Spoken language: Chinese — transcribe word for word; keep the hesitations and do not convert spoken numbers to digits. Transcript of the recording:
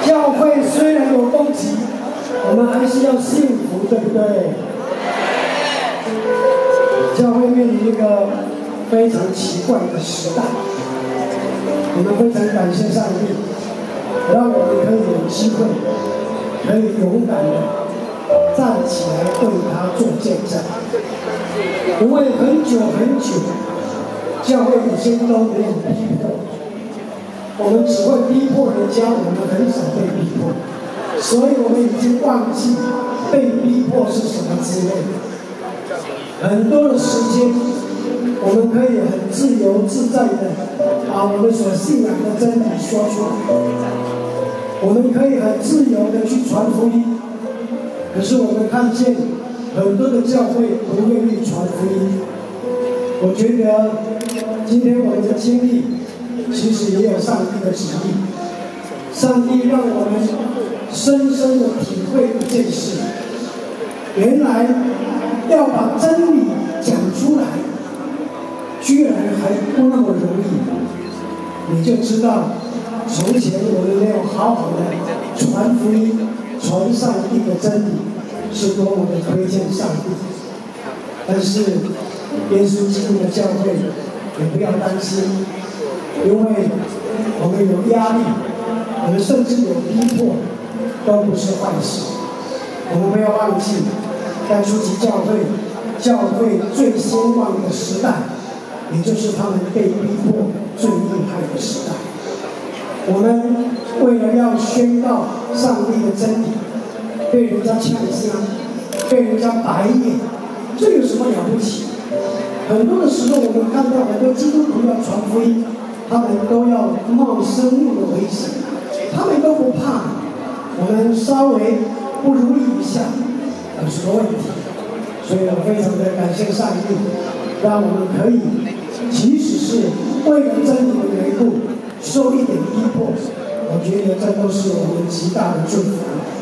教会虽然有攻击，我们还是要幸福，对不对？教会面临一个非常奇怪的时代，我们非常感谢上帝，让我们可以有机会，可以勇敢的站起来对他做见证。因为很久很久，教会已经都没有逼迫，我们只会逼迫人家，我们很少被逼迫，所以我们已经忘记被逼迫是什么滋味。很多的时间，我们可以很自由自在的把我们所信仰的真理说出来，我们可以很自由的去传福音。可是我们看见很多的教会不愿意传福音。我觉得今天我们的经历其实也有上帝的旨意，上帝让我们深深的体会一件事，原来要把真理讲出来，居然还不那么容易。你就知道，从前我们没有好好的传福音、传上帝的真理，是多么的推荐上帝。但是，耶稣基督的教会，也不要担心，因为我们有压力，我们甚至有逼迫，都不是坏事。我们不要忘记，在初期教会，教会最兴旺的时代，也就是他们被逼迫最厉害的时代。我们为了要宣告上帝的真理，被人家呛香，被人家白眼，这有什么了不起？很多的时候，我们看到很多基督徒要传福音，他们都要冒生命的危险，他们都不怕。我们稍微不如意一下，有什么问题？所以我非常的感谢上帝，让我们可以，即使是为了真理的缘故，受一点逼迫，我觉得这都是我们极大的祝福。